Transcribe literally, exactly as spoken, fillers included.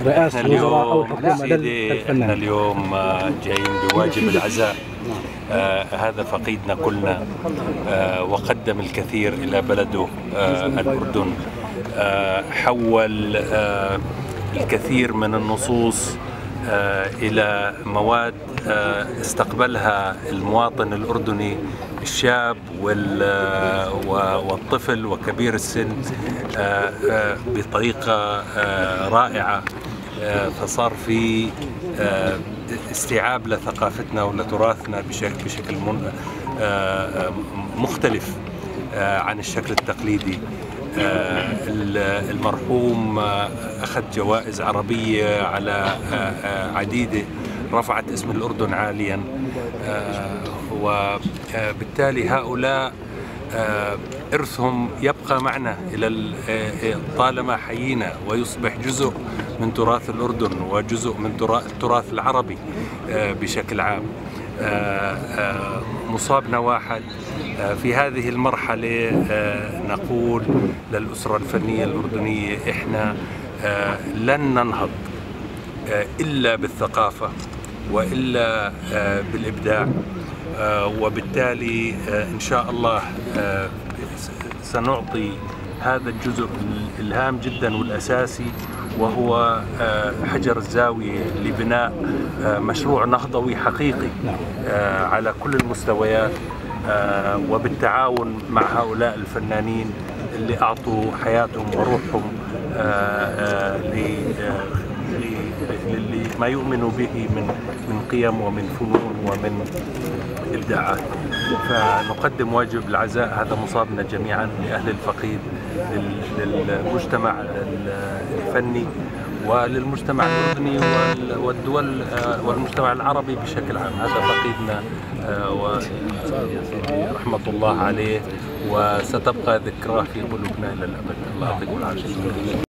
رئاسة الوزراء أو الحكومة للفنان؟ احنا اليوم جايين بواجب العزاء. آه هذا فقيدنا كلنا، آه وقدم الكثير إلى بلده آه الأردن. آه حول آه الكثير من النصوص آه إلى مواد آه استقبلها المواطن الأردني الشاب والطفل وكبير السن آه آه بطريقة آه رائعة. آه فصار في آه استيعاب لثقافتنا ولتراثنا بشكل بشكل مختلف عن الشكل التقليدي. المرحوم أخذ جوائز عربية على عديدة رفعت اسم الأردن عاليا، وبالتالي هؤلاء إرثهم يبقى معنا إلى طالما حيينا، ويصبح جزء من تراث الأردن وجزء من التراث العربي بشكل عام. مصابنا واحد. في هذه المرحلة نقول للأسرة الفنية الأردنية إحنا لن ننهض إلا بالثقافة وإلا بالإبداع، وبالتالي إن شاء الله سنعطي هذا الجزء الهام جدا والأساسي، وهو حجر الزاوية لبناء مشروع نهضوي حقيقي على كل المستويات، وبالتعاون مع هؤلاء الفنانين اللي أعطوا حياتهم وروحهم لما يؤمنوا به من من قيم ومن فنون ومن إبداعات. فنقدم واجب العزاء، هذا مصابنا جميعا، لأهل الفقيد، للمجتمع الفني وللمجتمع الأردني والدول والمجتمع العربي بشكل عام. هذا فقيدنا ورحمة الله عليه، وستبقى ذكراه في قلوبنا إلى الأبد. الله يعطيكم العافية.